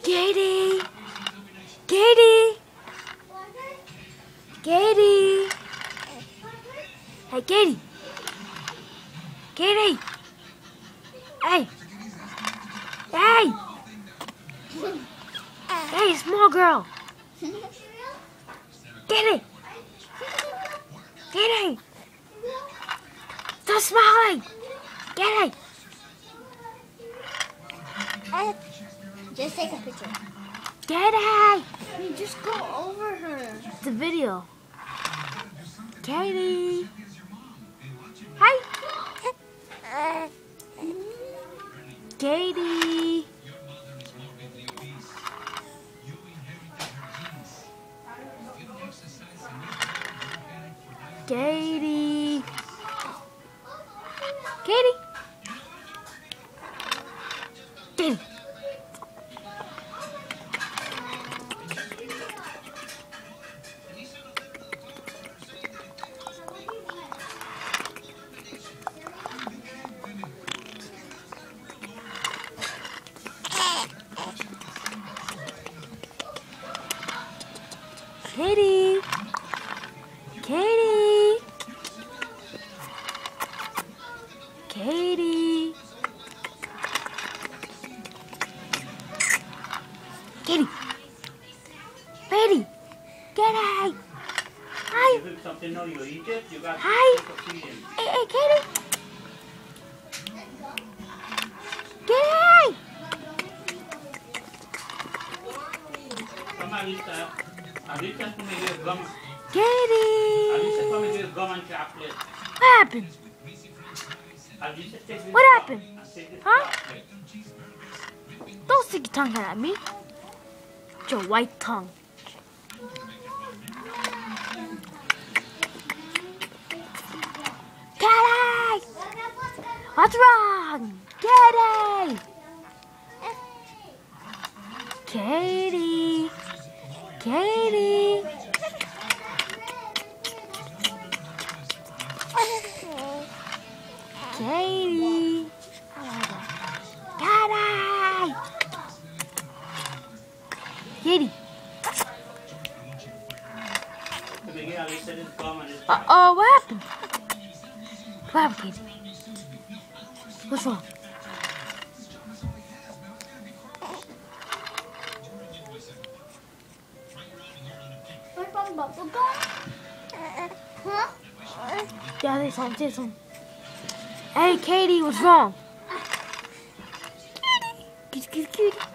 Katie! Katie! Katie! Hey, Katie! Katie! Hey! Hey! Hey, small girl! Katie! Katie! Stop smiling! Katie! Just take a picture. Katie! Just go over her. It's a video. Katie! Hi! Katie! Katie! Katie! Katie! Katie! Katie! Katie! Katie! Katie! Katie! Hi! Something new you eat it, you got Hi. to feed him. Hey, Katie! Katie! Come Alisa. Alisa, come here, gum. Katie! Alisa, come here, gum and chocolate. What happened? Alisa, take this What gum happened? and take this Huh? chocolate. Don't stick your tongue out at me. With your white tongue. Katie! What's wrong? Katie! Katie! Katie! Katie! Katie! Katie! Come here, Alisa, this gum and this Uh-oh, what happened? What happened, Katie? What's wrong? Where's my bubble gum? Huh? Yeah, there's some. Hey, Katie, what's wrong? Katie! Cutie, cutie, cutie.